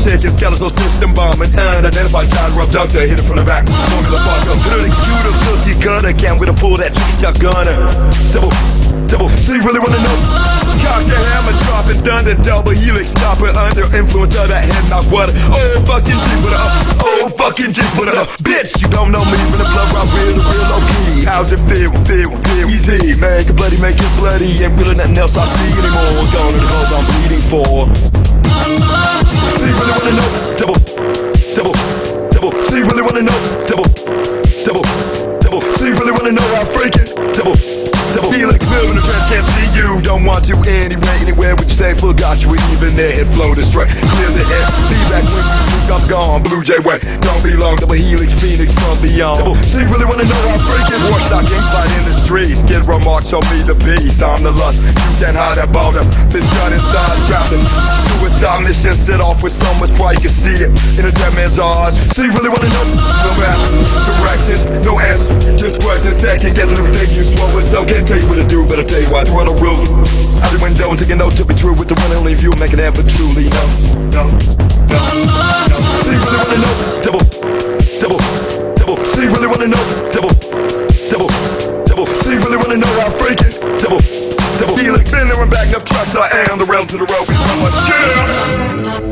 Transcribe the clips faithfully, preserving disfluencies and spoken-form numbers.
chicken, skeletal system bombing. Unidentified child abductor, hit it from the back. Formula fuck up, hit an executor, cookie cutter. Can't wait to pull that tricky shotgunner. Double, double, so you really wanna know? Cock the hammer, drop it, thunder, double helix, stop it under influence of that head knock water. Oh fucking G with a up, oh fucking G with a up. Bitch, you don't know me from the blood rock real, real low key. How's it feel, feel, feel easy? Make it bloody, make it bloody. Ain't really nothing else I see anymore. Gone are the cause I'm bleeding for. So you really wanna know? Double, double, double. So you really wanna know? Double, double, double. So you really wanna know how I'm freaking? Double, double. Felix, in the trance, can't see you. Don't want to anywhere, anywhere. Would you say forgot you were even there? It floated straight, clear the air. Be back when you think I'm gone. Blue Jay way, don't be long. Double helix, Phoenix from beyond. Double. So you really wanna know how I'm freaking? Warshot gang fight in the streets. Skid row marks on me the beast. I'm the lust. You can't hide that ball up. This gun inside strapped in. Suicide mission set off with so much pride you can see it in a dead man's eyes. So you really wanna know? No map, directions, no answer, just questions. Second guessing everything you swore was so. Can't tell you what to do, but I'll tell you why. Throw the rule out the window and take a note to be true with the one and only view. Make it ever truly no, no, no, no. So you really wanna know? Double, double, double. So you really wanna know? Double, double, double. So you really wanna know how I'm freaking? Double, double. Felix, been there and back enough trucks. I am the rail to the road. How much yeah?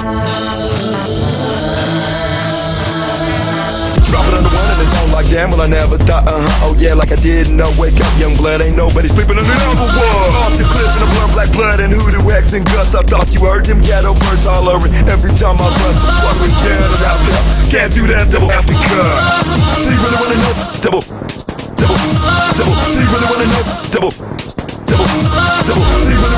Drop it on the one and it's on like damn, well I never thought, uh-huh, oh yeah, like I didn't know. Wake up, young blood, ain't nobody sleeping in another world. Off the cliff in the blood, black blood and hoodoo X and guts. I thought you heard them ghetto verse all over it. Every time I bust, I'm fucking down and out there. Can't do that, double have to cut. So you really wanna know? Double, double, double. So you really wanna know? Double, double, double. So you really